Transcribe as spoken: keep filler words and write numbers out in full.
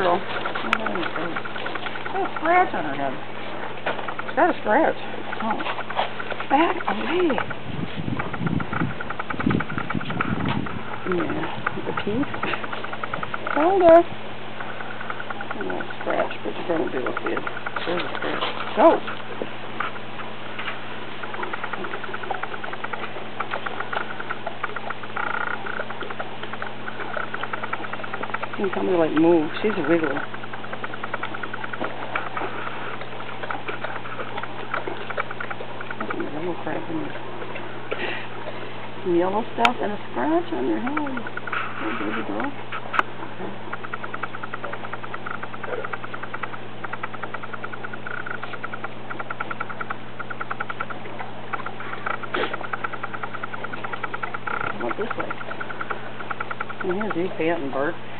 girl. She's got a scratch on her head. She's got a scratch. Oh. Back away. Yeah. The teeth. Zelda. A little scratch, but you don't do it, kid. There's a scratch. Go! You can tell me to, like, move. She's a wiggler. Some yellow crap in there. Some yellow stuff and a scratch on your head. Hey, baby girl. Okay. What this way? And here's you, Pat and Bert.